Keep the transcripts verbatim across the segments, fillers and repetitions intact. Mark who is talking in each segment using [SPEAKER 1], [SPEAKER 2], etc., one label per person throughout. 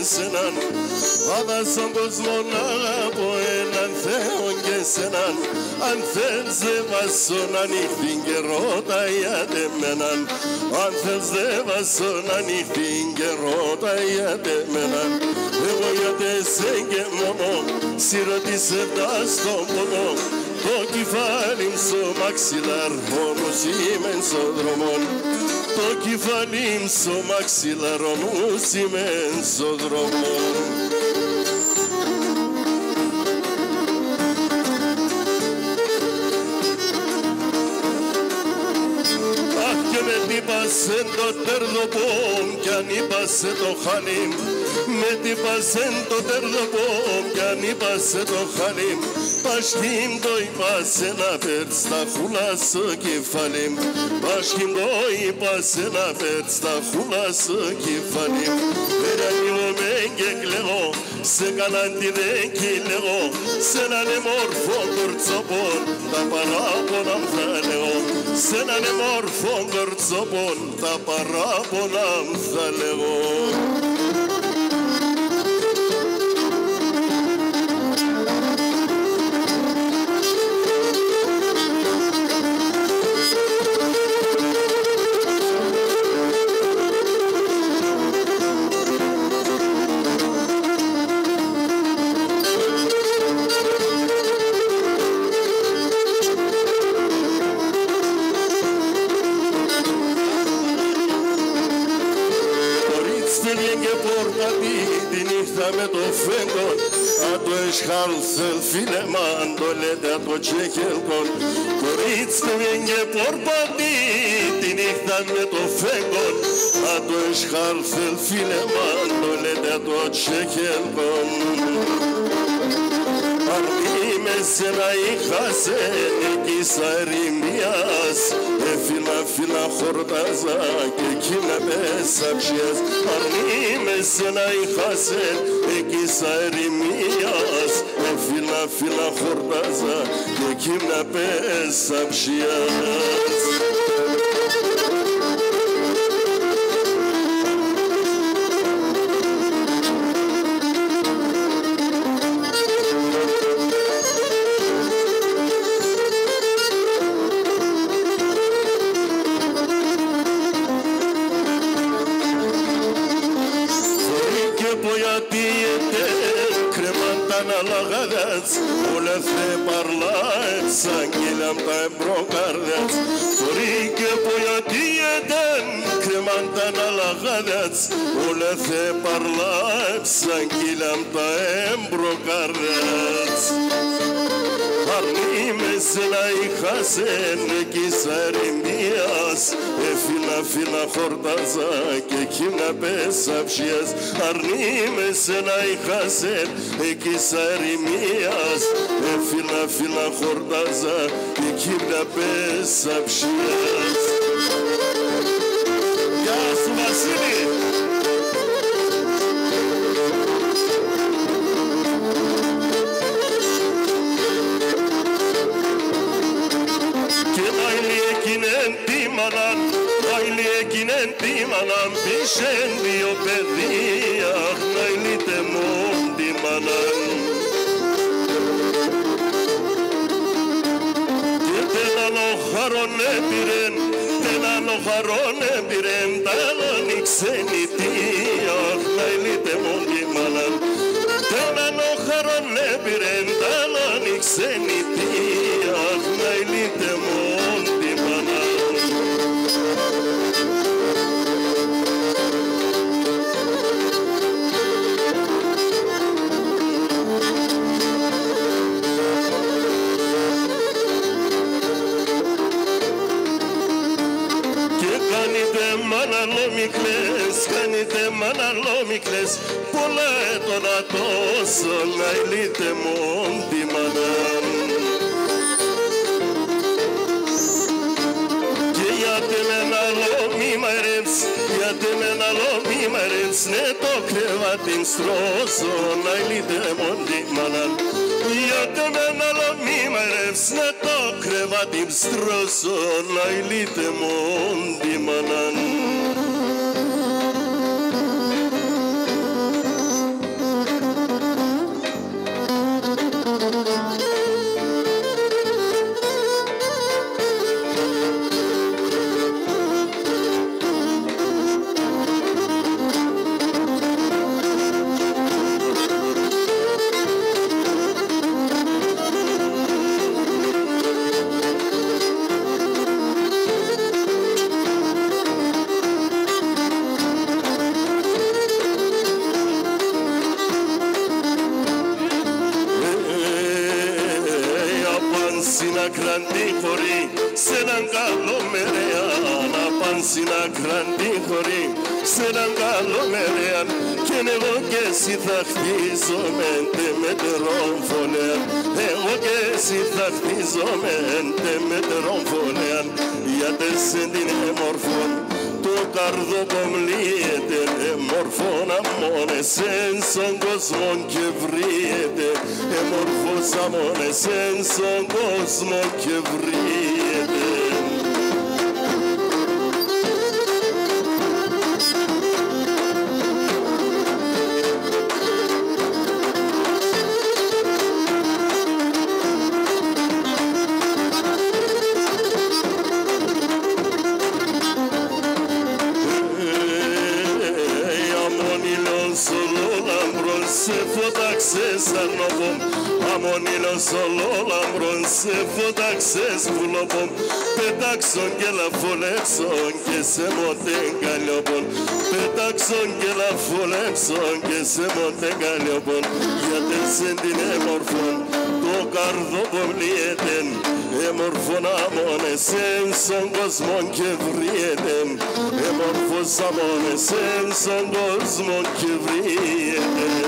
[SPEAKER 1] σέναν, αλλά στον κόσμο να από έναν Θεό και σέναν. Αν θες δε βάσω να νύχτην και ρώτα γιατί μέναν. Αν θες δε βάσω να νύχτην και ρώτα γιατί μέναν. Εγώ γιατί σε και μόνο, σιρωτήσε τα στον πόνο. Το κεφάλι μου στο μαξιλάρ, μόνος είμαι στον δρόμο. Το κεφάλι μου στο μαξιλάρ, μόνος είμαι στον δρόμο. Αχ και με τύπασε το τερδοπόμ κι αν είπασε το χαλίμ. Με τύπασε το τερδοπόμ κι αν είπασε το χαλίμ. Πաշκίμ το είπασε να πέρτς τα χούλα στο κεφάλι. Πաշκίμ το είπασε να πέρτς τα χούλα στο κεφάλι. Περανιόμαι και κλαίγω, σε κανέναν δεν κυλαίγω. Σε έναν μόρφο κορτσοπόν, τα παράπονα μου θα λέγω. Σε έναν μόρφο κορτσοπόν, τα παράπονα μου θα λέγω. Με το φέγγον, αν το εσχάλθεν φίλε μαν, το λέτε από το τσέχελκον. Κορίτσι βγαίνει πορπατή, τη νύχτα με το φέγγον, αν το εσχάλθεν φίλε μαν, το λέτε από το τσέχελκον. Αν είμαι σε να είχασε, εκεί σα ερημίας, έφυλα φύλλα χορτάζα και εκεί με μέσα ψιές. Αν είμαι σε να είχασε, εκεί σα ερημίας, έφυλα φύλλα χορτάζα και εκεί με μέσα ψιές. Όλα θε παρλάες, αγγείλαν τα εμπροκάρδες. Φορεί και ποιοτίαιτεν, κρεμάν τα ναλαγάδες. Όλα θε παρλάες, αγγείλαν τα εμπροκάρδες. Αρνεί με σε να είχασεν, εκεί σα ερημίας, έφυλα φύλλα χορτάζα και εκεί να πέσα ψιές. Αρνεί με σε να είχασεν, εκεί σα ερημίας, έφυλα φύλλα χορτάζα και εκεί να πέσα ψιές. Γεια σου Βασίλη! Εκείνεν τι μαναν πίσεν δύο παιδεία, να ηλίτε μόν τι μαναν. Και τέναν ο χαρόν έπειρεν, τέναν ο χαρόν έπειρεν, τέναν η ξενιτία, να ηλίτε μόν τι μαναν. Τέναν ο χαρόν έπειρεν, τέναν η ξενιτία, να ηλίτε μόν τι μαναν. Μαναλόμικλες, κάνετε μαναλόμικλες, πολλά έτονα τόσο να ηλίτε μόν τη μαναν. Και γιατί με ένα λόμι μαρεύς, γιατί με ένα λόμι μαρεύς, ναι το κρεβάτι στρώσω να ηλίτε μόν τη μαναν. Γιατί με ένα λόμι μαρεύς, ναι το κρεβάτι στρώσω να ηλίτε μόν τη μαναν. grandi χωρί, σε έναν καλό μερεάν, απάνσινα grandi χωρί, σε έναν καλό μερεάν, και εγώ και εσύ θα χτίζομαι με τερόμφωνεαν, εγώ και εσύ θα χτίζομαι με τερόμφωνεαν, γιατί σε την εμορφών, το καρδό μλύεται, εμορφώνα μόνεσεν στον κόσμο και βρίσκεται, εμορφώσα μόνεσεν στον κόσμο και βρίσκεται. Σε φώταξες αρνοπομ, αμονίλος ολόλαμπρον, σε φώταξες πουλοπομ, πετάξον και λαφολέξον και σε μοτέν καλλιοπον, πετάξον και λαφολέξον και σε μοτέν καλλιοπον, γιατί σε την εμορφών, το καρδόπομ λιέτεν, εμορφών αμόνεσεν στον κόσμο και βριέτεν, εμορφός αμόνεσεν στον κόσμο και βριέτεν.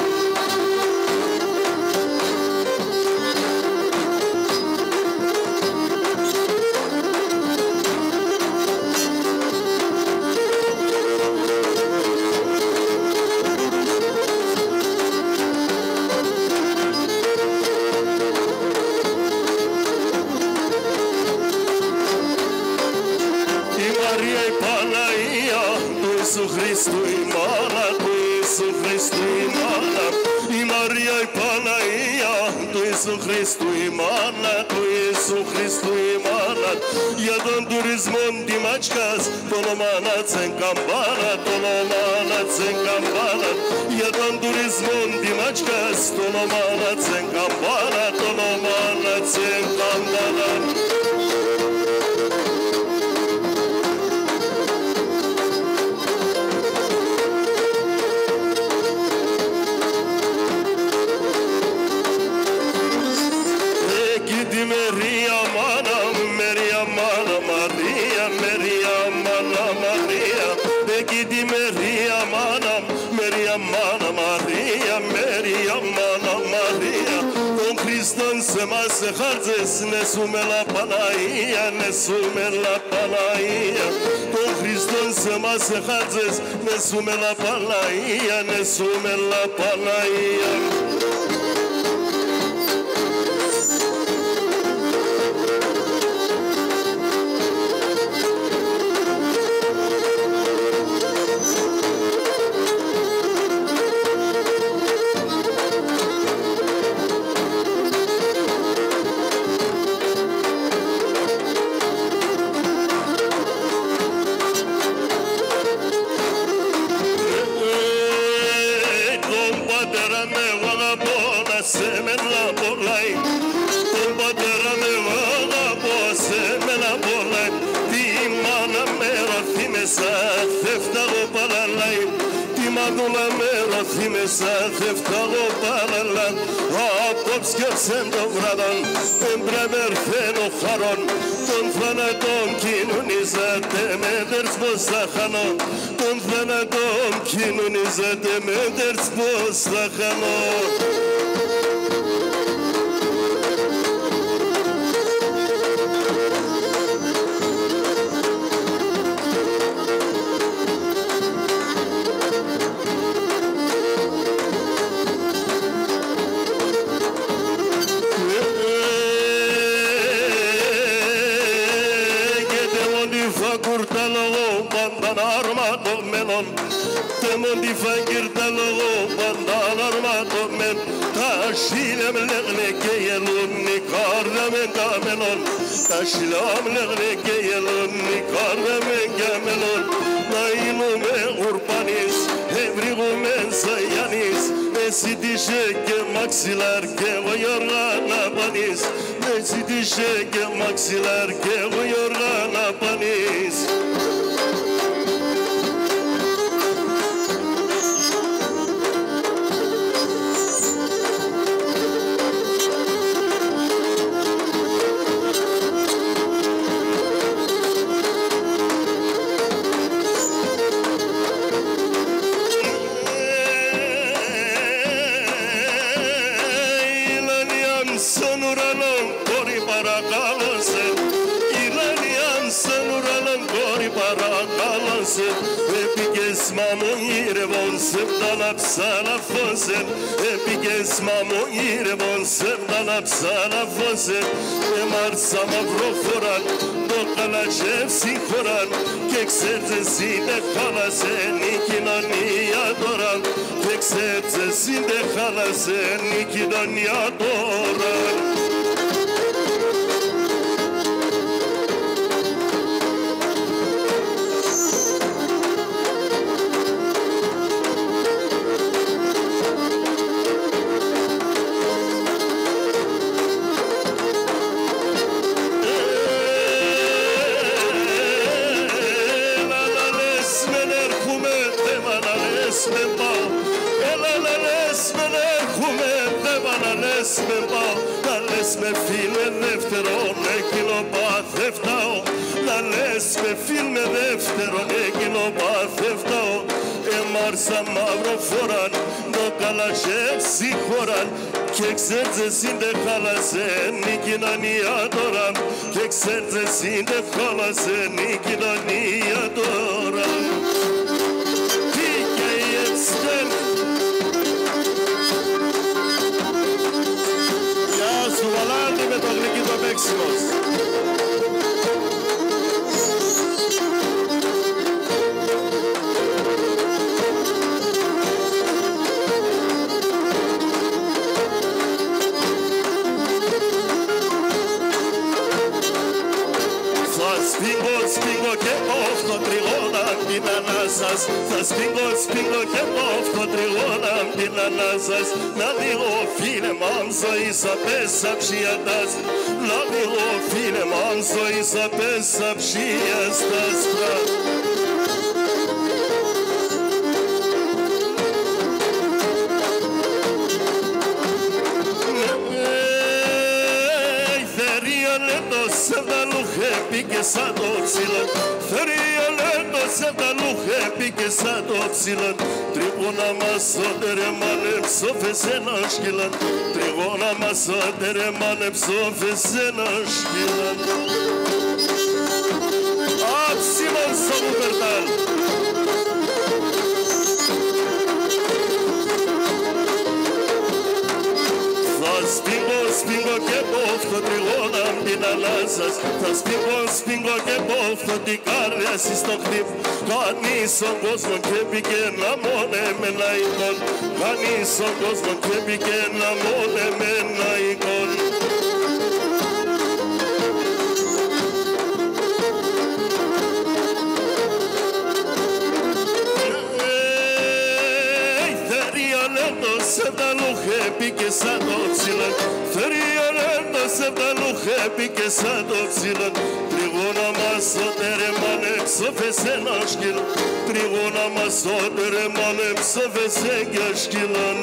[SPEAKER 1] Ιησού Χριστού η μάνα του Ιησού Χριστού η μάνα, η Μαρία η Παναγία του Ιησού Χριστού η μάνα του Ιησού Χριστού η μάνα, για τον τουρισμό τη μάτσκας το όνομα να τσεν καμπάνα, το όνομα να τσεν καμπάνα, για τον τουρισμό τη μάτσκας το όνομα να τσεν καμπάνα, το όνομα να τσεν καμπάνα. Μερία μάνα, Μερία μάνα, Μαρία, Μερία μάνα, Μαρία, εκεί τη Μερία μάνα, Μερία μάνα, Μαρία, Μερία μάνα, Μαρία, τον Χριστόν σε μας εχάρτες, νεσούμε λα Παναγία, νεσούμε λα Παναγία, τον Χριστόν σε μας εχάρτες, νεσούμε λα Παναγία, νεσούμε λα Παναγία. Μέσα θευτάγω παραλά, απόψκευσεν το βράδον, εμπρεμερθένω χαρόν, τον θάνατον κοινωνίζεται με δέρς πως θα χάνω, τον θάνατον κοινωνίζεται με δέρς πως θα χάνω. Temon di fakir talogo bandan armato men tashilam legne keyelun nikarmen kamenon tashilam legne keyelun nikarmen kamenon nailu me urbanis evrigu men sayanis esidişe ke maksiler ke vayorgana banis esidişe ke maksiler ke vayorgana banis. παρακάλωσε. Ηλανιάν σαν ουρανάν κόρη παρακάλωσε. Έπικες μαμονγύρευον σε φτάναψα να φώσεν. Έπικες μαμονγύρευον σε φτάναψα να φώσεν. Εμάρσα μαύρο φοράν το καλαζεύ συγχωράν. Και ξέρεις εσύ δεν χάλασεν η κοινωνία τώρα. Και ξέρεις εσύ δεν χάλασεν η κοινωνία τώρα. Με φίλε δεύτερον εκείνο παθεύταω. Να λες με φίλε δεύτερον εκείνο παθεύταω. Εμάρσα μαύρο φοράν το καλαζεύ συγχωράν. Και ξέρεις εσύ δεν χάλασεν η κοινωνία τώρα. Και ξέρεις εσύ δεν χάλασεν η κοινωνία τώρα. Τι και jetzt denn? Του Βαλάντη με το γλυκύτο Μέξιμος. Σπίγγω, σπίγγω και πόφτω τριγώνα την ανάσας. Θα σπίγγω, σπίγγω και πόφτω τριγώνα την ανάσας. Να δω φίλε μου αν ζωής απέσα ψιατάς. Να δω φίλε μου αν ζωής απέσα ψιαστάς. Πήγε σαν το ψηλόν, θερία λέντο σε τα λούχε πήγε σαν το ψηλόν. Τριγώνα μας ότερε μανέψω φεσένα σκυλάν. Τριγώνα μας ότερε μανέψω φεσένα σκυλάν. Άψιμον στο Βουπερτάλ. Σπίγγω, σπίγγω και πόφτω τριγώνα απ' την ανάσας. Θα σπίγγω, σπίγγω και πόφτω την κάρδια σου στο χτύπ. Κανείς στον κόσμο και πήγε να μόνε με ένα εικόν. Κανείς στον κόσμο και πήγε να μόνε με ένα εικόν. Σε τα λούχε πήγε σαν το ψηλόν. Θερία λέντο σε τα λούχε πήγε σαν το ψηλόν. Τριγώνα μας ότερε μανέψω φεσένα σκυλόν. Τριγώνα μας ότερε μανέψω φεσένα σκυλόν.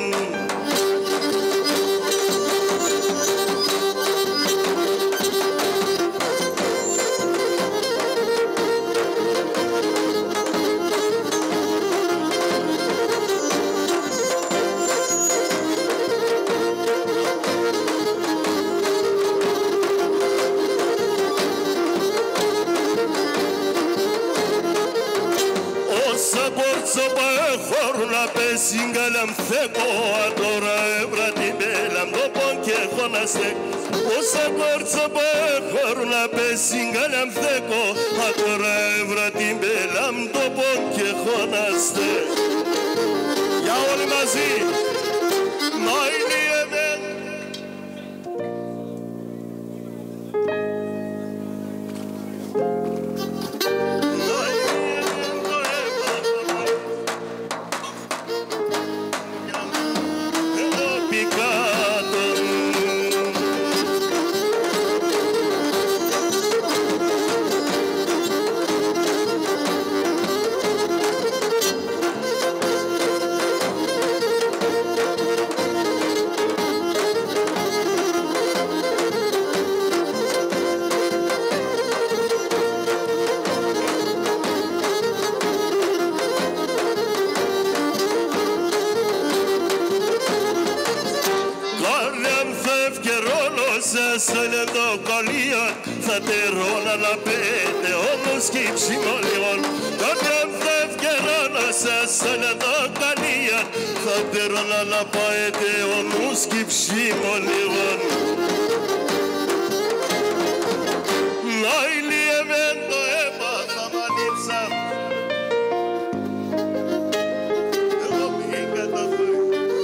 [SPEAKER 1] Σιγάλαμ θεκό τώρα έβρα την πέλαμ το πον και έχω να στέκ. Όσα κόρτσα που έχω να πες σιγάλαμ θεκό τώρα έβρα την πέλαμ το πον και έχω να στέκ. Για όλοι μαζί, να είναι η εβέν. σε λεπτό κολλίον θα τερώνα να πέτε όμως κύψιμο λοιπόν τότε θα ευκαιρώνω σε λεπτό κολλίον θα τερώνα να πάετε όμως κύψιμο λοιπόν να ηλιεμέν το αίμα θα μ' ανήψα εγώ πήγα τα φοή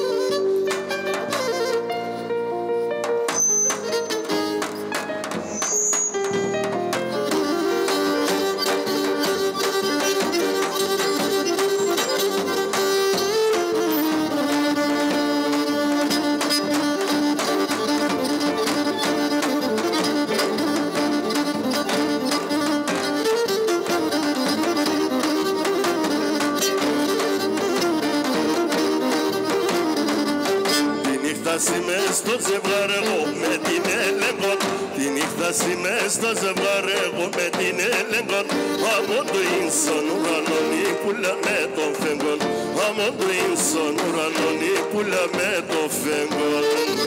[SPEAKER 1] Είμαι στο ζευγάρι εγώ με την έλεγχον τη νύχτα είμαι στο ζευγάρι εγώ με την έλεγχον αμόν του ίνσον ουρανόν η πουλα με τον φέγγον αμόν του ίνσον ουρανόν η πουλα με τον φέγγον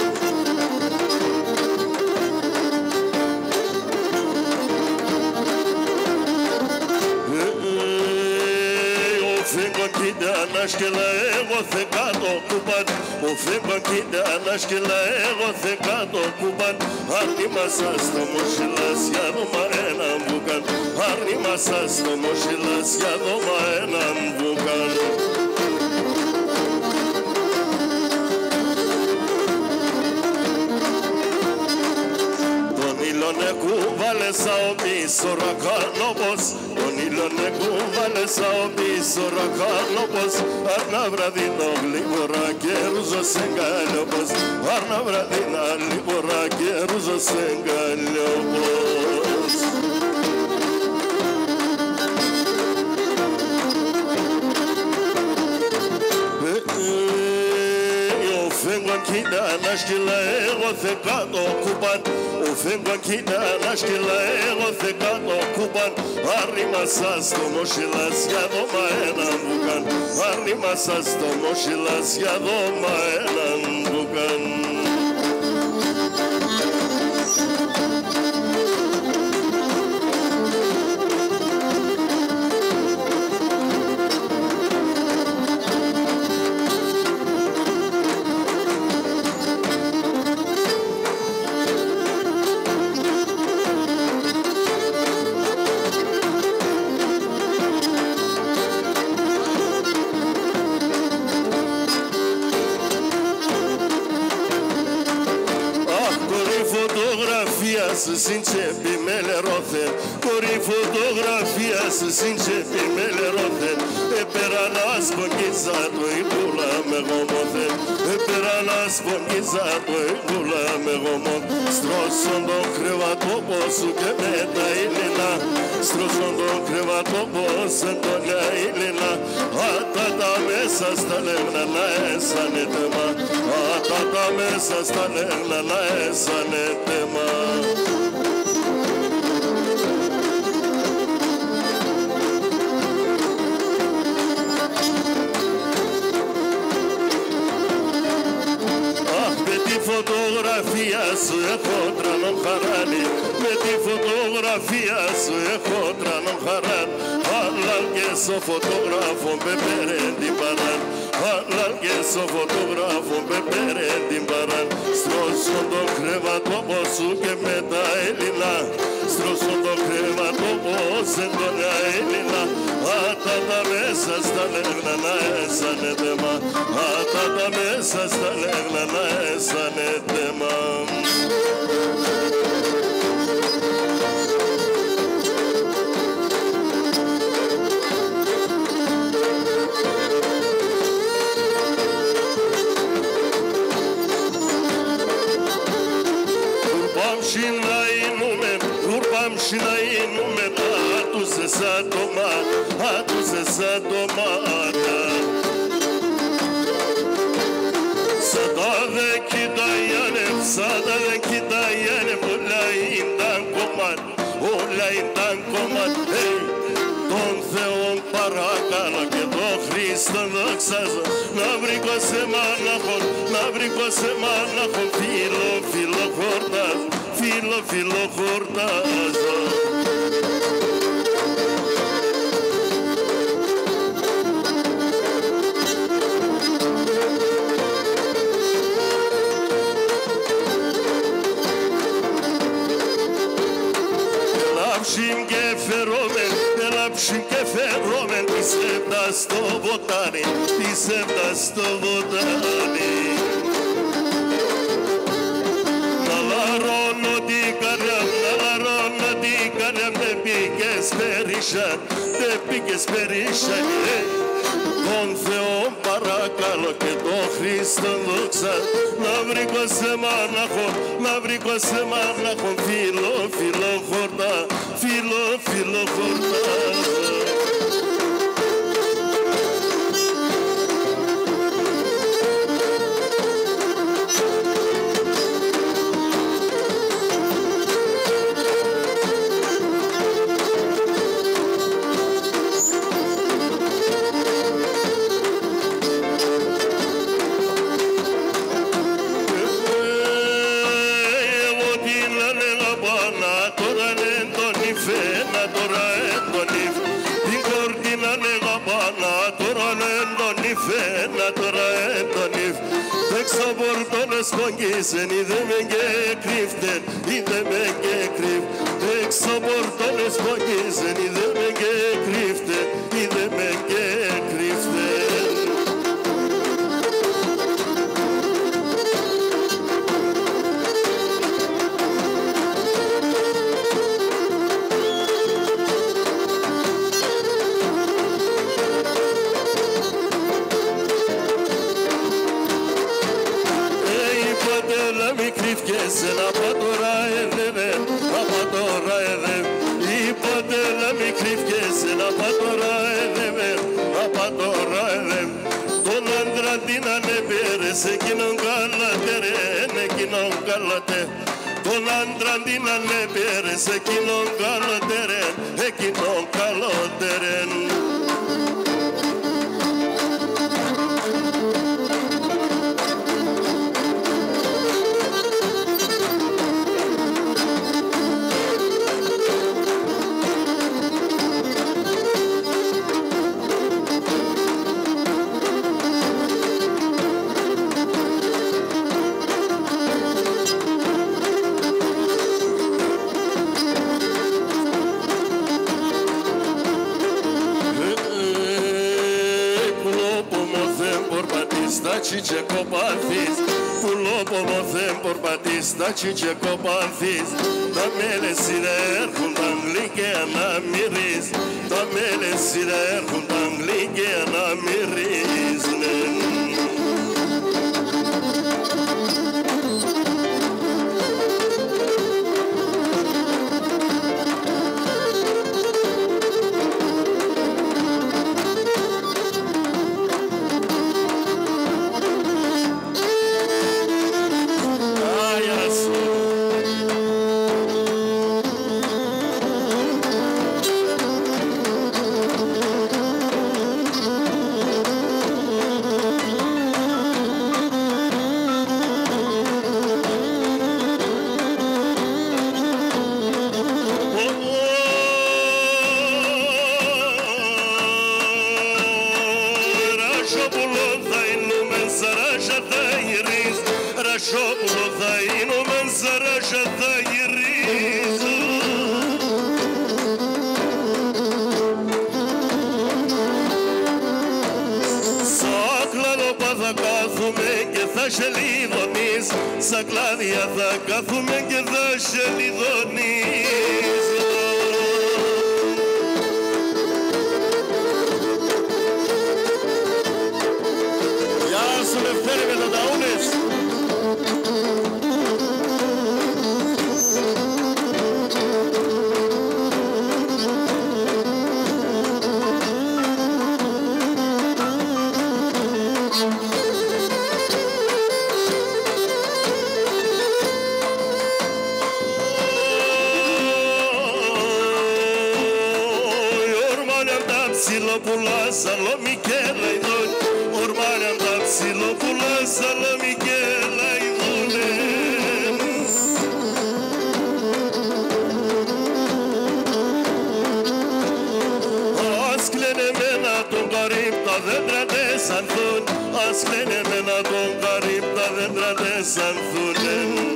[SPEAKER 1] Κοίτα ανάσκελα εγώ θε κάτω κουπάν ο φέγγω κοίτα ανάσκελα εγώ θε κάτω κουπάν αρνή μασά στο μοσχελάς για δώμα έναν βουκάν αρνή μασά στο μοσχελάς για δώμα έναν βουκάν Τον ήλον εκούβαλεσα ο πίσω ρακάνοπος Τον ήλον εκούβαλεσα ο πίσω ρακάνοπος Αρνά βραδινό γλύβορα και ρούζο σε γκαλιόπος Αρνά βραδινά γλύβορα και ρούζο σε γκαλιόπος Φέγγον κοίτα ανάσκελα εγώ θε κάτω κουπάν Ο φέγγον κοίτα ανάσκελα εγώ θε κάτω κουπάν Άρνημα σας το μοσχελάς για δώμα έναν βουκάν Άρνημα σας το μοσχελάς για δώμα έναν βουκάν Să sincepi mele roten Cori fotografia să sincepi mele roten E pera nas bonizato e gula me gomoten E pera nas bonizato e gula me gomot Strosondo crevato posu che meta ilina Strosondo crevato posu Antonia ilina A tata mesa sta legna na esa ne tema A tata mesa sta legna na esa ne tema Fotografia su έχω τρανό χαράνι Με τη φωτογραφία σου έχω τρανό χαράνι Αλλά και στο φωτογράφο με πέραν την παράν Αλλά και στο φωτογράφο με πέραν την παράν Στρώσω το κρεβατόπο σου και με τα Έλληνα Στρώσω το κρεβατόπο σε τόλια Έλληνα Άτα τα μέσα στα λέγνα να έσανε θέμα Άτα τα μέσα στα λέγνα να έσανε θέμα Și n-ai nume, urbam și n-ai nume Atu se sa tomat, atu se sa tomata Sada veki dayane, sada veki dayane Ulaindan komat, ulaindan komat Hey, τον Θεόν παρακαλώ και το χρήμα Χριστόν δοξάζω. Να βρήκω σε μάναχον, να βρήκω σε μάναχον. Φίλο, φίλο χορτάζω, φίλο, φίλο χορτάζω. Ελάψιμ και φερόμεν, ελάψιμ και φερόμεν, πισεύτας στο βοτάνι, πισεύτας στο βοτάνι. Να λαρώνω την καρδιά, να λαρώνω την καρδιά, δεν πήγες περίσσαν, δεν πήγες περίσσαν, τον Θεό παρακαλώ και τον Χριστόν δόξα. Να βρήκω σε μάναχο, να βρήκω σε μάναχο. Φίλο, φίλο χορτά, φίλο, φίλο χορτά. Σπογγίζεν, είδε με και κρύφτεν, είδε με και κρύφ. Έξω πορτώνες σπογγίζεν, είδε με και κρύφτεν, είδε με και κρύφτεν. Κρύφκεσαι να πάω τώρα εδεύε, να πάω τώρα εδεύε. Είπατε να μην κρύφκεσαι να πάω τώρα εδεύε, να πάω τώρα εδεύε. Τον άντρα την ανεβέρες, εκείνον καλατερέν, εκείνον καλατερέν. Τον άντρα την ανεβέρες, εκείνον καλατερέν, εκείνον καλατερέν. Ce copanfis, cu lopul mă fem porbatis, da ce copanfis, da mele sirer cum anglige na miris, da mele sirer cum anglige na miris. Στα κλάδια θα κάθουμε και θα σε λιδονίζω. Γεια σου Λευτέρη με τα ταούνες. Σαλομικέλα Βασιλόπουλα Σαλαμικέλα ειδούνε. Ας κλαίνε μένα τον Καρύμ τα δέντρα τες ανθούν. Ας κλαίνε μένα τον Καρύμ τα δέντρα τες ανθούνε.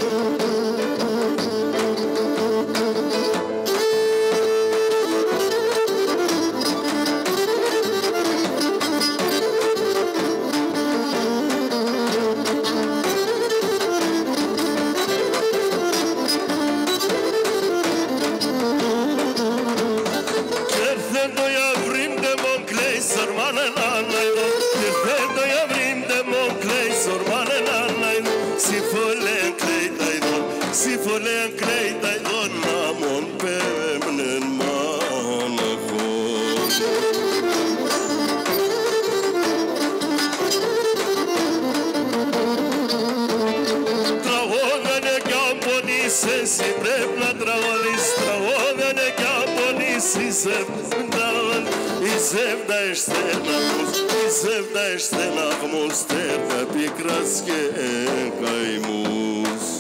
[SPEAKER 1] Sevdaște nahmus terda pikraske kaimus.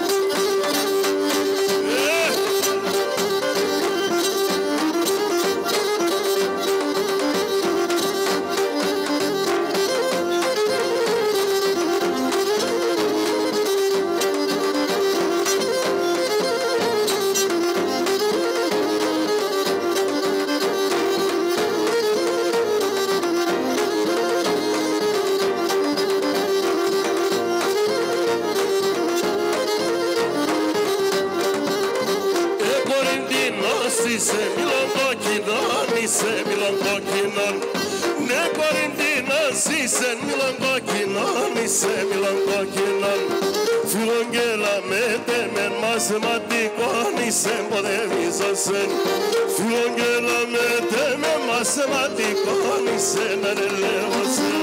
[SPEAKER 1] Φιλόγγελα με τέμε μαθηματικό νησέ να ρελεύωσε.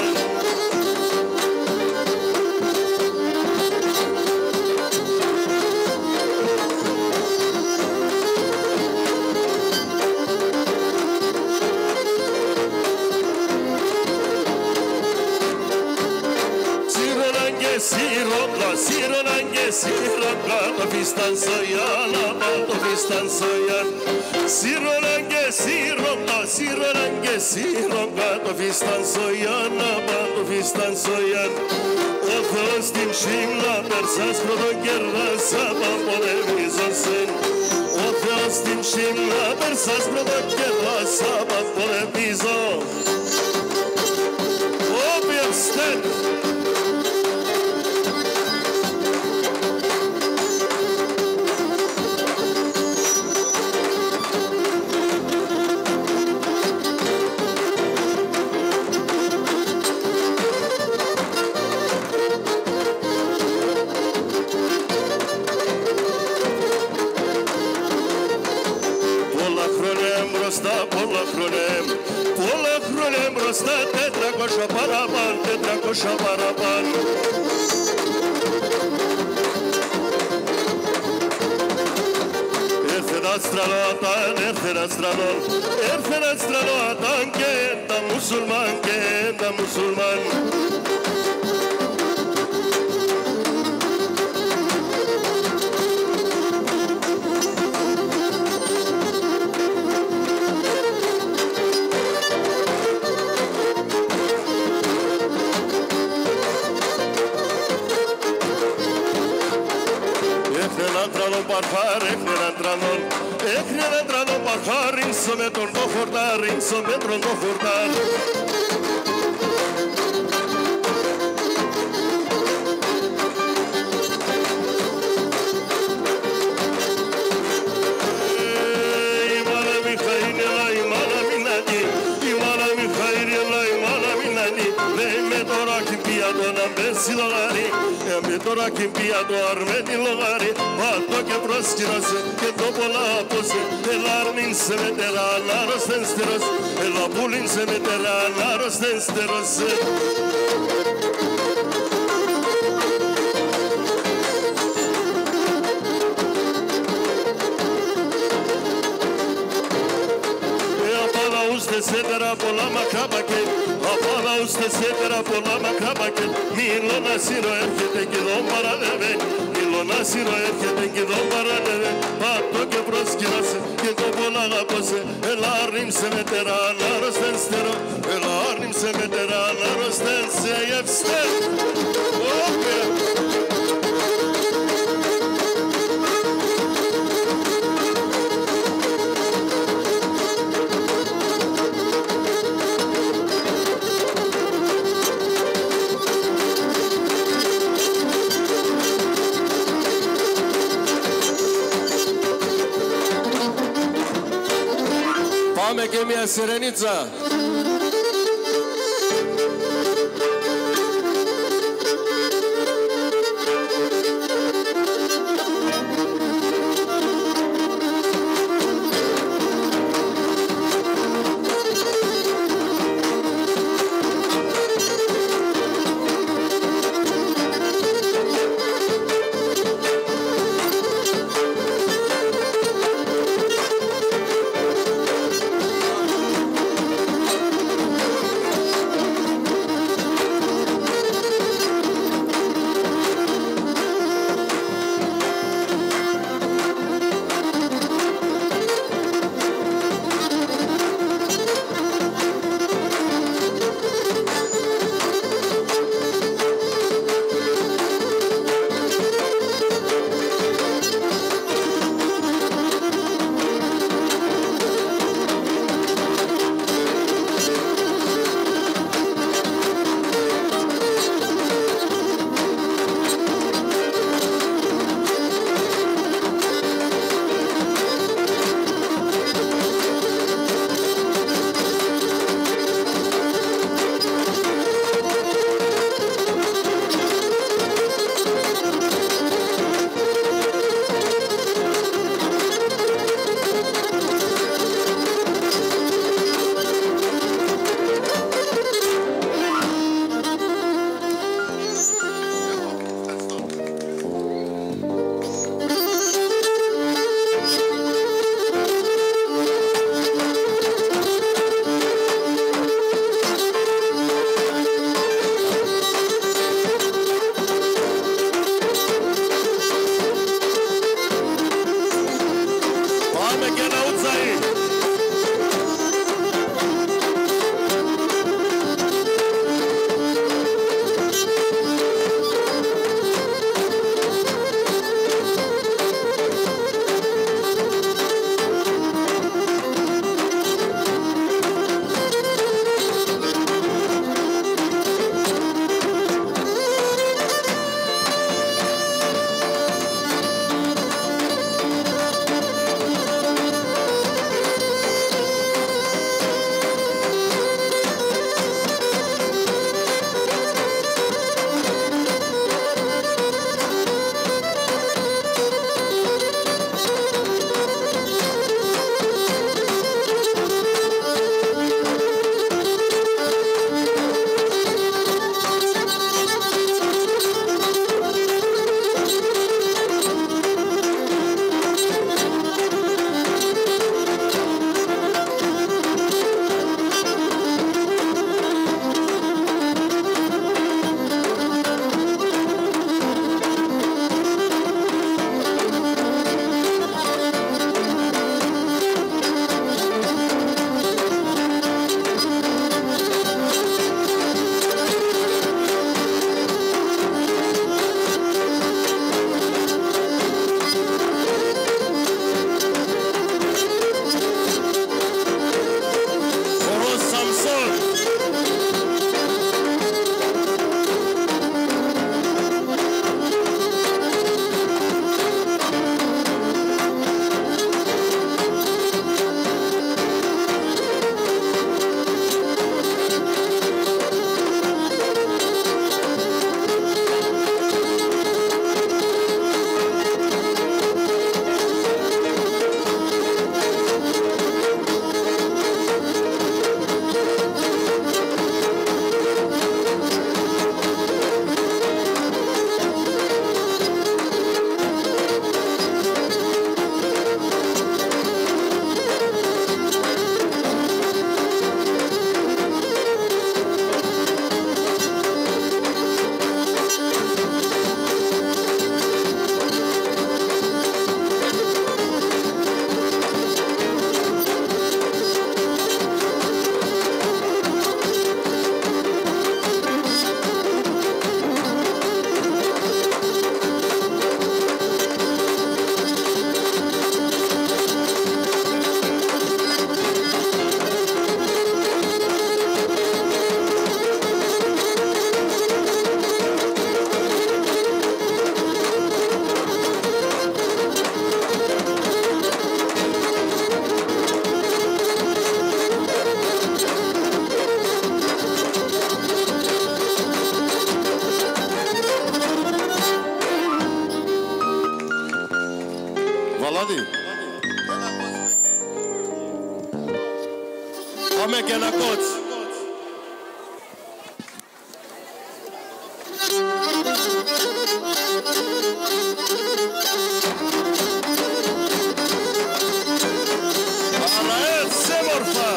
[SPEAKER 1] Sirokla, sironange, sirokla, to fistan soyana, to fistan soyan. Sironange, sirokla, sironange, sirokla, to fistan soyana, to fistan soyan. O fostim shimla, persas prodogerla, saba polemizosen. O fostim shimla, persas prodogerla, saba polemizon. Objestet. Tetrakosha paraban, tetrakosha paraban. Erfenat straloatan, erfenat stralon, erfenat straloatan, kenda musulman, kenda musulman. Parhar, ekran tranon, ekran tranon parhar, rinso me torno fordar, rinso me torno fordar. Imana mi khairi la imana mi nadi, imana mi khairi la imana mi nadi. Le me tora ki piado na besilari, me tora ki piado armeni logari. Fatto che proschirase, che dopo la pose, e l'armin se metterà alla rostensteros, e la pulin se metterà alla rostensteros. E a pala uste se terá pola macaba che, a pala άλλους τεσσέτερα πολλά μακρά πακέτ. Μιλώνα σύρο έρχεται κι εδώ παραδεύε. Μιλώνα σύρο έρχεται κι εδώ παραδεύε. Πατώ και προσκυνάσαι και το πολλά αγαπώσε. Έλα ρίμσε με τερά να ρωστέν στερό. Έλα ρίμσε με τερά να ρωστέν σε γευστέν. Πάμε και μια σιρενίτσα. Λάδι. Πάμε και ένα κότσι. Αλλά έτσι έμορφα.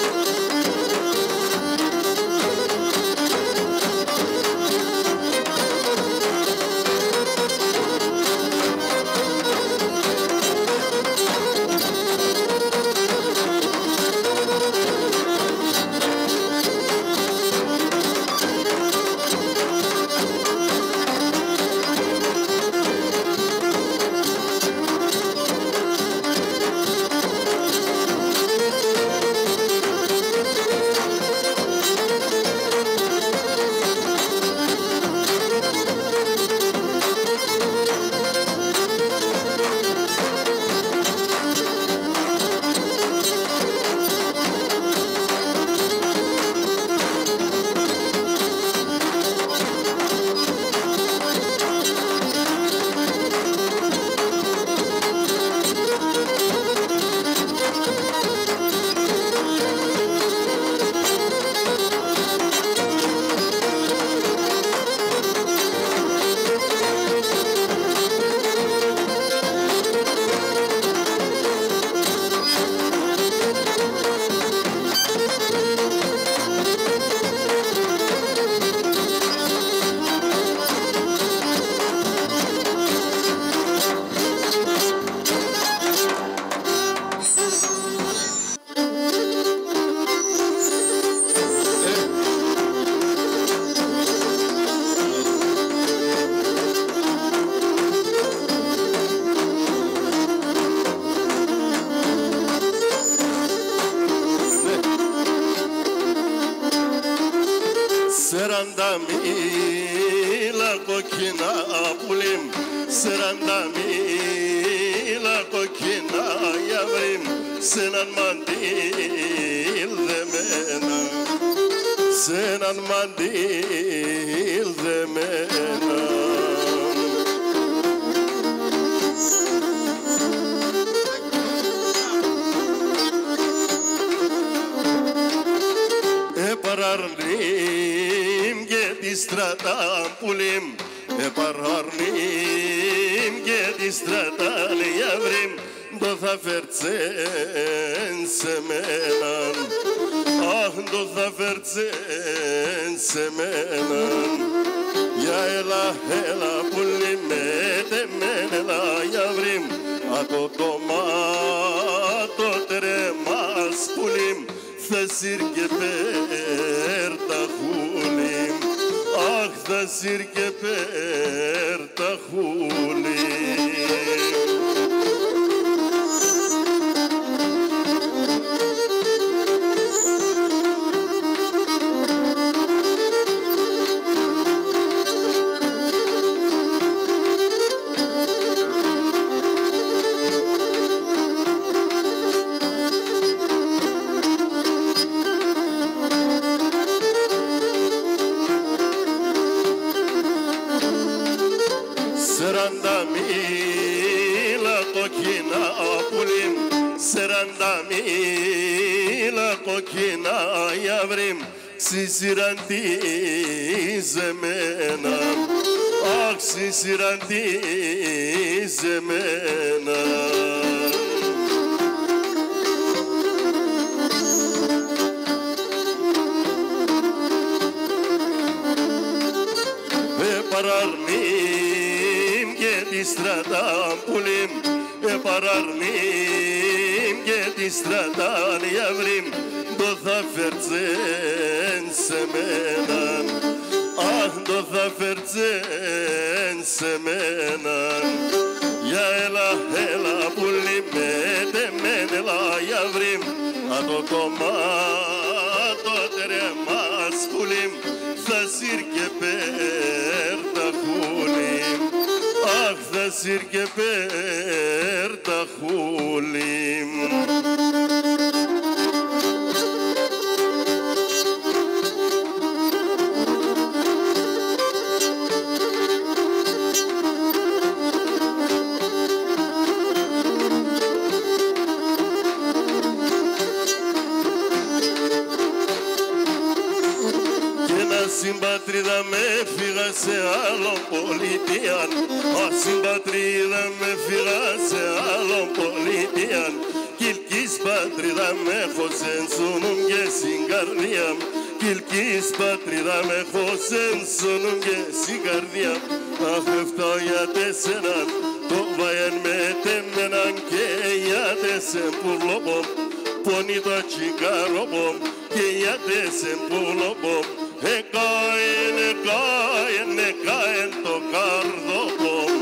[SPEAKER 1] Σεράντα μίλα κοκκινά πουλίμ, σεράντα μίλα κοκκινά γιαβρίμ, σ' έναν μαντήλ δεμένα, σ' έναν μαντήλ δεμένα. Επαραρνήμ και τη στρατά πουλίμ, επαραρνήμ και τη στρατά λιαβρίμ, το θα φερτσέν σε μέναν, αχ το θα φερτσέν σε μέναν. Για έλα, έλα πουλίμ, μέτε μεν έλα γιαβρίμ, ατο το μάτο τρεμάς πουλίμ, θα σύρ και πέρ τα χούλιμ, αχ θα σύρ και πέρ τα χούλιμ. Σεράντα μίλα κοκκινά πουλίμ, σεράντα μίλα κοκκινά γιαβρίμ, ξυσυραντίζεμένα, αχ ξυσυραντίζεμένα. Επαραρνήμ και τη στρατά πουλίμ, επαραρνήμ και τη στρατά λιαβρίμ, το θα φερτσέν σε μέναν, αχ το θα φερτσέν σε μέναν. Για έλα, έλα πουλίμ, μέτε μεν έλα γιαβρίμ, ατο το μάτο τρεμάς πουλίμ, θα σύρ και πέρ τα χούλιμ, αχ θα σύρ και πέρ τα χούλιμ. φύγα σε άλλον πολιτεία, όσοι πατρίδα με φύγα σε άλλον πολιτεία, κυλκής πατρίδα με χωσεν σουνούν και στην καρδιά, κυλκής πατρίδα με χωσεν σουνούν και στην καρδιά. Αχ, αυτό για τέσσεραν, το βαεν με τέμεναν και για τέσσεραν πουλοπομ, πονεί το τσικαροπομ και για τέσσεραν πουλοπομ. Εκάεν, εκάεν, εκάεν το καρδοπομ.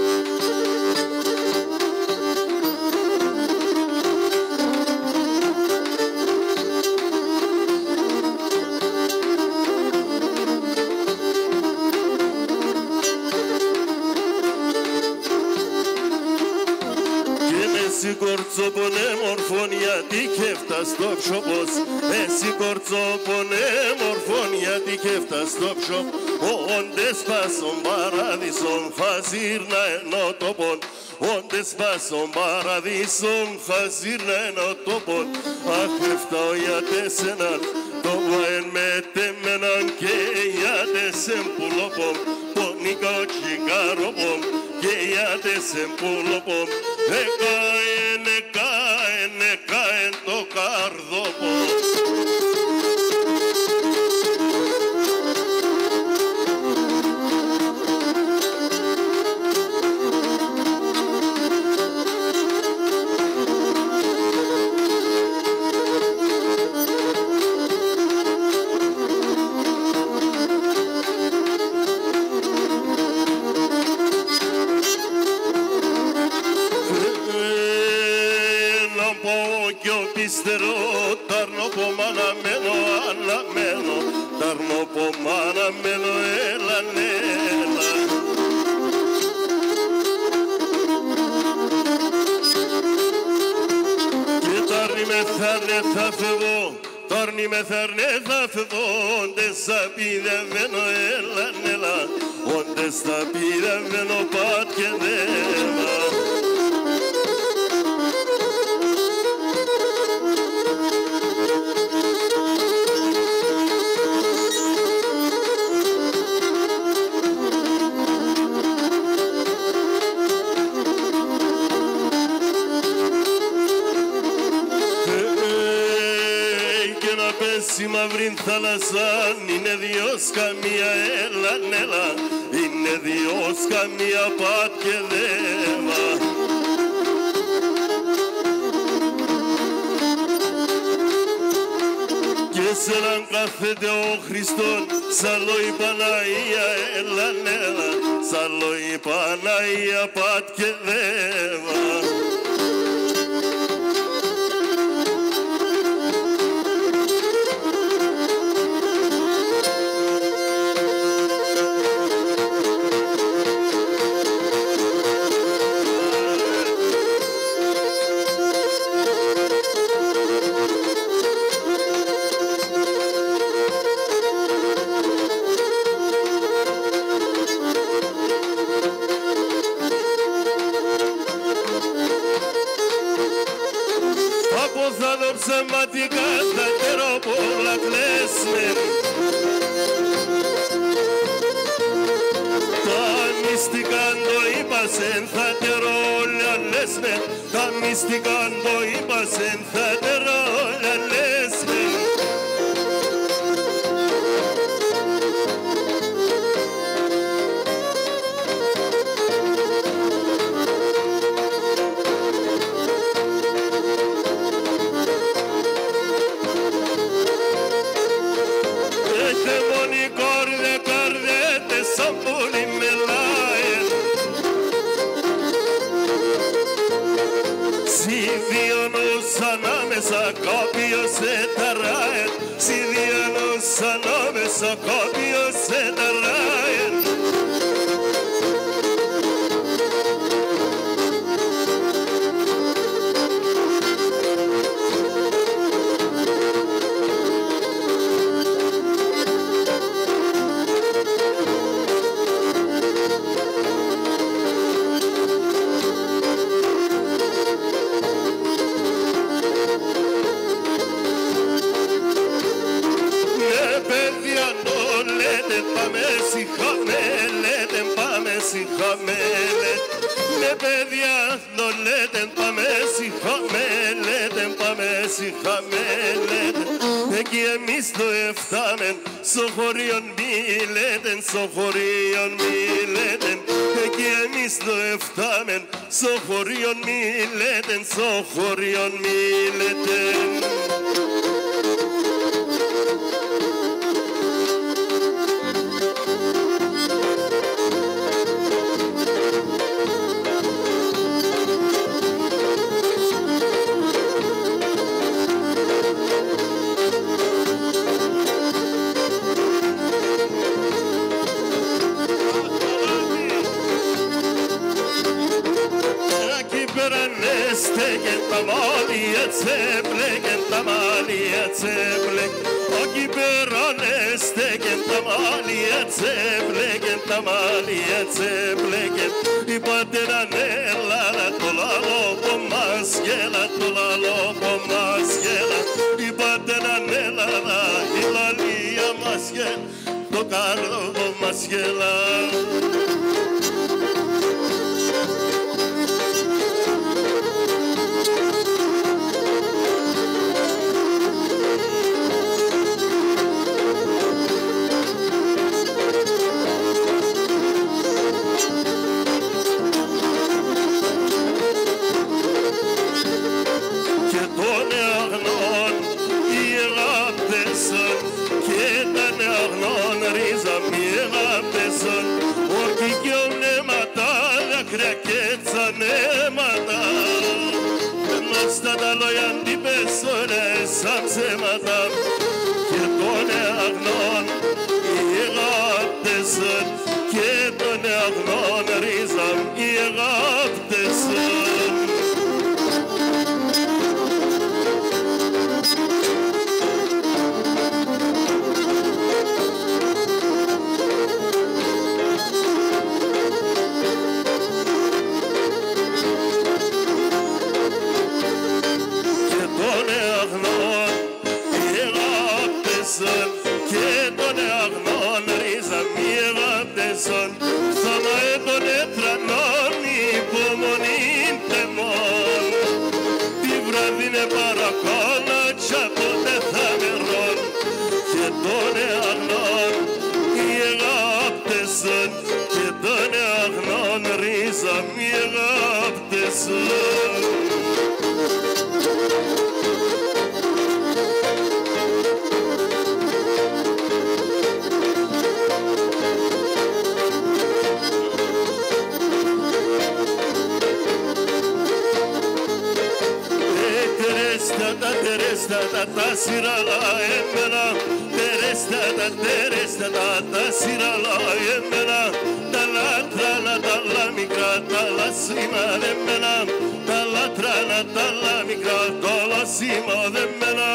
[SPEAKER 1] Εσύ κορτσόπονε μορφών γιατί και έφτας στο ψωπός. Εσύ κορτσόπονε μορφών γιατί και έφτας στο ψωπ. Όντες πάσον παραδείσον χαζίρνα ενώ τόπον. Όντες πάσον παραδείσον χαζίρνα ενώ τόπον. Αχ, έφταω για τέσσεραν, το βαεν με τέμεναν και για τέσσεραν πουλοπομ. Πονίκα ο τσικαροπομ και για τέσσεραν πουλοπομ. Εκάεν, εκάεν, εκάεν το καρδοπομ. Ύστερο ταρνόπομ αναμένο, αναμένο, ταρνόπομ αναμένο, έλα, έλα. Και τάρνη με θάρνε θα φεύγω, τάρνη με θάρνε θα φεύγω, όντες θα πηδευαίνω, έλα, έλα, όντες θα πηδευαίνω, πατ και δέμα. Η μαύρη θάλασσα είναι δυο καμία, έλα, έλα, είναι δυο καμία, πατ και δέμα. Και σε έναν κάθεται ο Χριστόν, σαλό η Παναγία, έλα, έλα, σαλό η Παναγία, πατ και δέμα. Ψεματικά θα καιρό πολλά κλαίσμε. Τα μυστικά το είπασεν θα καιρό όλα λέσμε. Τα μυστικά το είπασεν θα καιρό όλα λέσμε. Ανάμεσα κάποιος εταράε, Συδιανός ανάμεσα κάποιος εταράε. σιχαμένε με παιδιά νολέτε πάμε σιχαμένε πάμε σιχαμένε εκεί εμείς το εφτάμεν στο χωρίον μιλέτεν στο χωρίον μιλέτεν εκεί εμείς το εφτάμεν στο χωρίον μιλέτεν στο χωρίον μιλέτεν. Stegen tamali etseblegen tamali etseblek Oki berane stegen tamali etseblegen tamali etseblegen Ibadera nella tolalo pomasgela tolalo pomasgela Ibadera nella hilalia masgel tokalo pomasgela και τον αγνών η αγάπτεσαν και τον αγνών ρίζαν η αγάπτεσαν. Και τον αγνών ρίζα μη αγάπτεσαν σαν έτονε τρανών υπομονήν τεμών τη βραδίνε παρακάλα κι απότε θα μερών και τον αγνών μη αγάπτεσαν και τον αγνών ρίζα μη αγάπτεσαν. Τα σειράλα εμένα, τερέστα τα τερέστα τα σειράλα εμένα, τα λάτρανα τα λαμικρά τα λασιμαδεμένα, τα λάτρανα τα λαμικρά τα λασιμαδεμένα.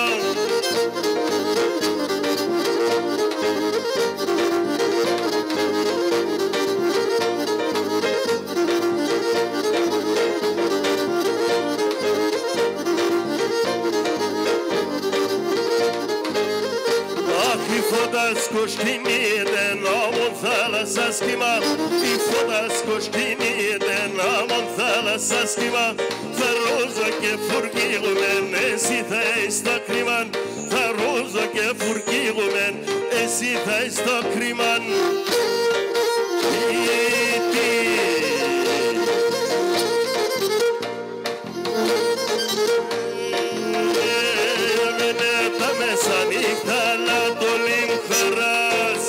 [SPEAKER 1] Koşkiniden amon thalasa skima I fodas koşkiniden amon thalasa skima Tharoza ke furgilumen esi thaista kriman Tharoza ke furgilumen esi thaista kriman Iti Veneta mesanikta la dolim kharas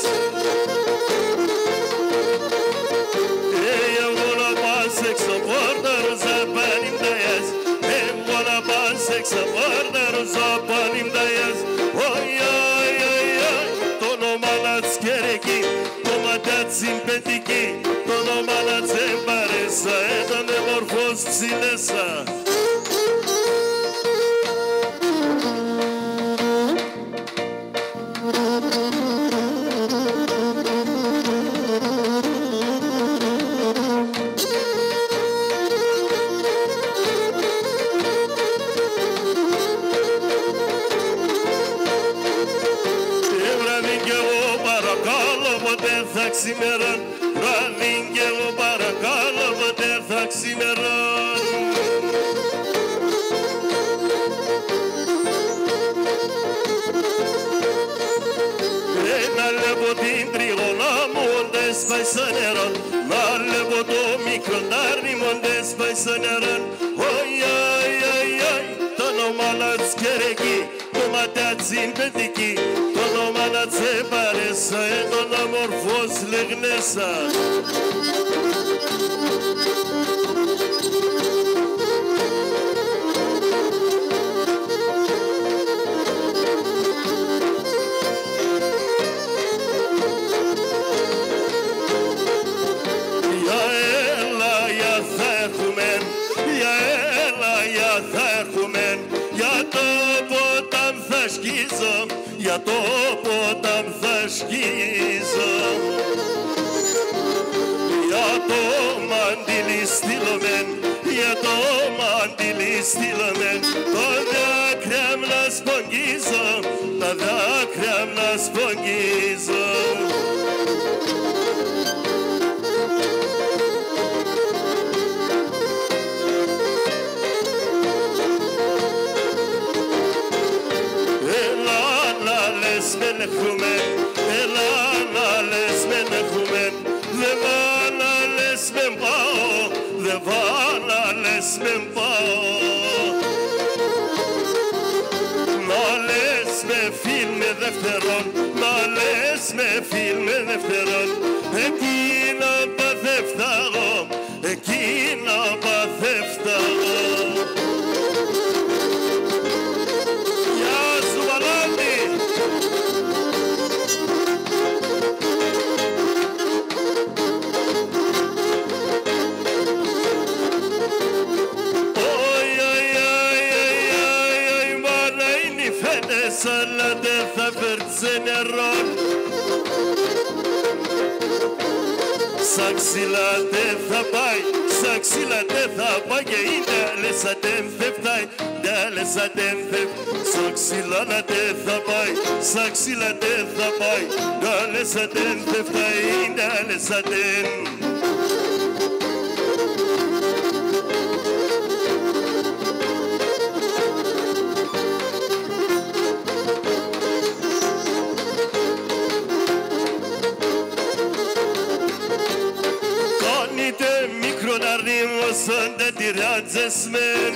[SPEAKER 1] Ey vola basek sabardar zabanim dayas Ey vola basek sabardar zabanim dayas Oy ay ay ay Tono malats gereki Tomatat simpatiki Tono malats embaresa Edane morfos psilesa Σήμερα ξημερών, βράδυ κι εγώ παρακαλώ ποτέ θα ξημερών. Να βλέπω την τριγωνά μου όντες πάει στο νερό, να βλέπω το μικρό τάρνι μου όντες πάει στο νερό. Oi, oi, oi, oi, το όνομα να τσκερεκεί, το ματιάτσι παιδική, το όνομα να τσε παρέσα, έντον αμορφός λεγνέσα. Για το ποτάμ θα σκίζω, για το μαντιλί στείλωμεν, για το μαντιλί στείλωμεν, τα δάκρυα μ' να σπογγίζω, τα δάκρυα μ' να σπογγίζω. Μεν έχουμε, έλα να λες μεν έχουμε, δε βά να λες μεν πάω, δε βά να λες μεν πάω. Να λες με φίλ με δεύτερον, να λες με φίλ με δεύτερον, εκείνα παθεύταγω, εκείνα παθεύταγω. Αλλά δεν θα φέρτσε νερό, σαν ξύλα δεν θα πάει, σαν ξύλα δεν θα πάει και είναι λες δεν φεύταει, λες δεν φεύταει, σαν ξύλα δεν θα πάει, σαν ξύλα δεν θα πάει, λες δεν φεύταει, λες δεν. Σαν δεν τυριάζες μεν,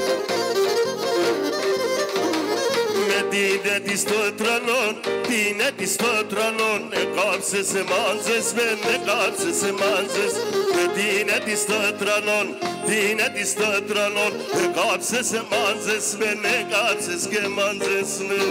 [SPEAKER 1] με την έτη στο τρανόν, την έτη στο τρανόν, εκάψες εμάζες μεν, εκάψες εμάζες, με την έτη στο τρανόν, την έτη στο τρανόν, εκάψες εμάζες μεν, εκάψες και εμάζες μεν.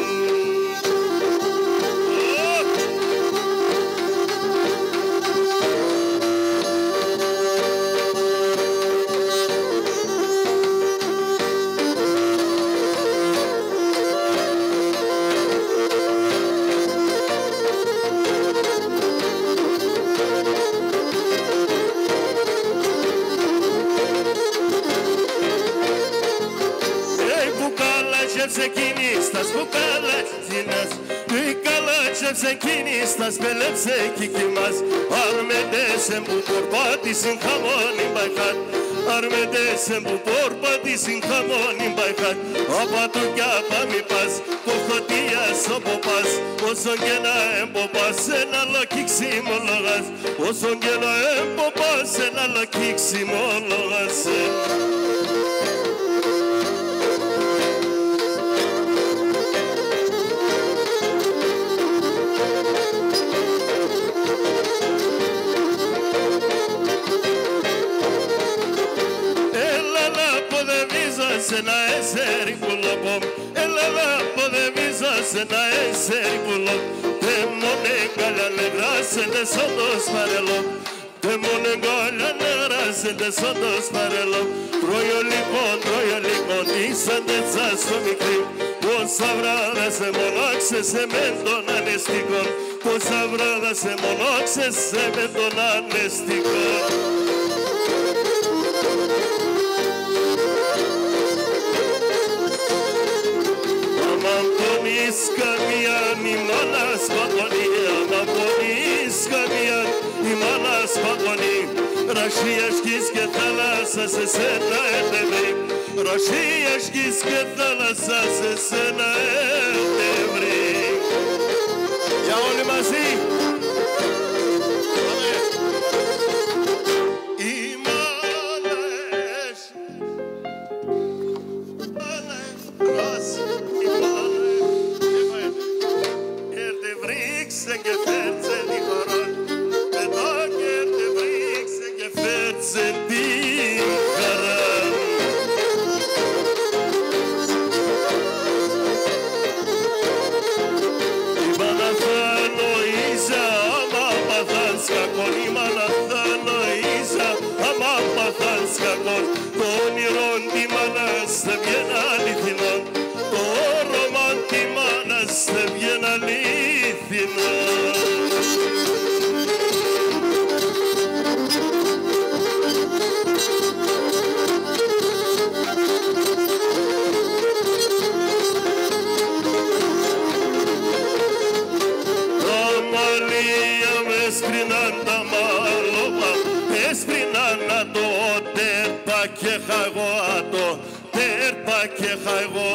[SPEAKER 1] Ξεκίνησtas πέλεψε εκεί μας, αρμεντέσαι που πορπάτησιν χαμόνι μπαϊκάτ, αρμεντέσαι που πορπάτησιν χαμόνι μπαϊκάτ, απα του κι απα μη πας, κοφτωτίας όπου πας, όσον και να εμποπάς, ένα λοκί ξυμολογάς, όσον και να εμποπάς, ένα λοκί ξυμολογάς. Σε να έσερι πουλοπομ, έλα να ποδεμίζα σε να έσερι πουλοπ, τε μόνε καλά νεγράσαι δε σώντος παρελό, τε μόνε καλά νεγράσαι δε σώντος παρελό, τρώιο λοιπόν, τρώιο λοιπόν, ήσαν τε τσάσο μικρή, πόσα βράδα σε μονάξες σε μεν τον ανεστικό, πόσα βράδα σε μονάξες σε μεν τον ανεστικό. Καμία νημάνας παπαλία, να πονείς καμία νημάνας αγωνί. Ρωσίας γης και θάλασσα σε σένα έτεβρι. Ρωσίας γης και θάλασσα σε σένα έτεβρι. Για όλοι μαζί. Οι μάνες, μάνες, ράση, οι μάνες, έρτε βρίξε και φέρτσε τη χωρών. Μετά και έρτε βρίξε και φέρτσε τη χαρά. Η μάνα θα νοήζα, άμα παθάς κακόν. Η μάνα θα νοήζα, άμα παθάς κακόν. Το όνειρο τη μάνας δεν βγαίνει αληθινό. Το όρομα τη μάνας δεν βγαίνει αληθινό. Έσπριναν τα μάλωμα, έσπριναν να το τέρπα και χαγώ, το τέρπα και χαγώ.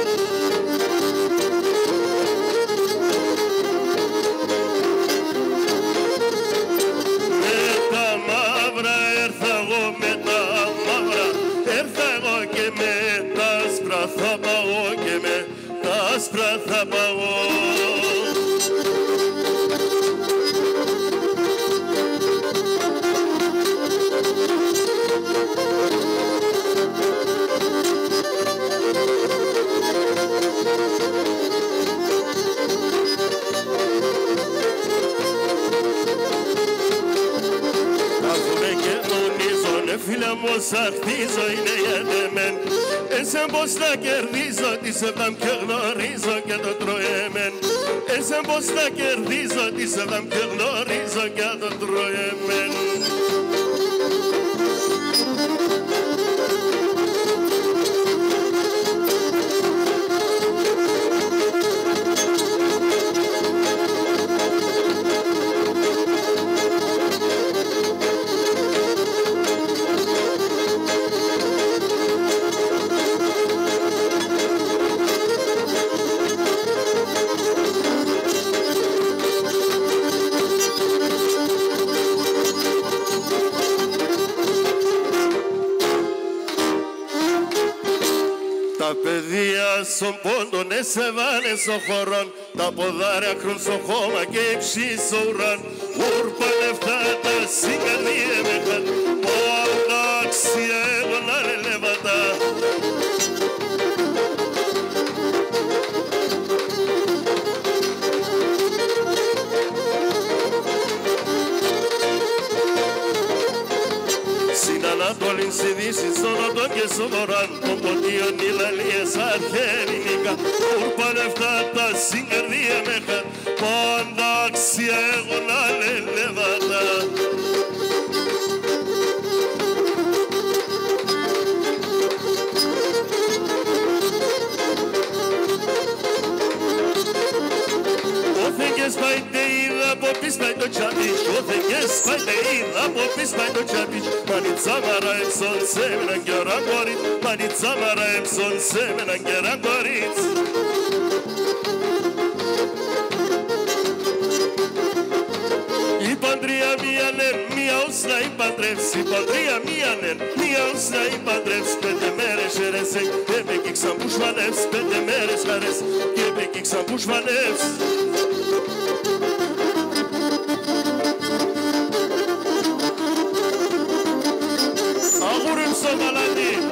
[SPEAKER 1] Με τα μαύρα έρθα εγώ, με τα μαύρα έρθα εγώ και με τα άσπρα θα πάω και με τα άσπρα θα πάω. Φίλε μου σ' αρτίζω είναι γιατεμέν. Εσέ πως θα κερδίζω τη σεβάμ και γνωρίζω και το τρώεμεν. Εσέ πως θα κερδίζω τη σεβάμ και γνωρίζω και το τρώεμεν. Τα παιδεία στον πόντον εσεβάνε στο χωρόν. Τα ποδάρια κρούν στο χώμα και υψί στο ουράν. Ούρπαν αυτά τα συγκαλία με χαν. Ο αλλάξια εγώ να λεβατά. Ανατολήν στη δύση, στον νότο και στο βορράν. Των ποτίων οι λαλίες αρχαιελληνικά. Ούρπαν αυτά τα συγκαρδία με χαν. Πάντα αξία εγώ να λεβατά. Όθεν και σπάει τε είδα από πεις πάει το τσάπιτς. Όθεν και σπάει τε είδα από πεις πάει το τσάπιτς. Μανιτσα μάρα εμσον σε έναν καιράν κορίτ. Μανιτσα μάρα εμσον σε έναν καιράν κορίτ. Είπαν τρία μία νεν, μία ως να υπαντρεύσει. Είπαν τρία μία νεν, μία ως να υπαντρεύσει. Πέντε μέρες έρεσε και επεκήξαν που σφανεύς. Πέντε μέρες χαρές και επεκήξαν που σφανεύς. Αγούριμ στο μαλάνι.